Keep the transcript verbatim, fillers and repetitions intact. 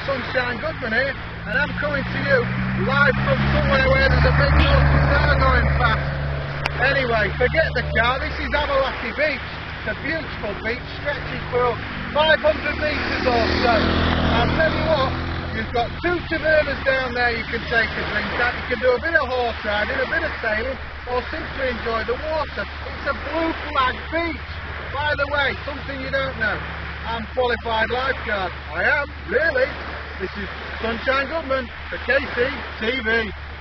Sunshine Goodman here, and I'm coming to you live from somewhere where there's a big naughty car going fast. Anyway, forget the car, this is Avlaki beach. It's a beautiful beach, stretching for five hundred metres or so. I'll tell you what, you've got two tavernas down there you can take a drink at. You can do a bit of horse riding, a bit of sailing, or simply enjoy the water. It's a blue flag beach. By the way, something you don't know, I'm qualified lifeguard. I am, really. This is Sunshine Goodman for K C T V.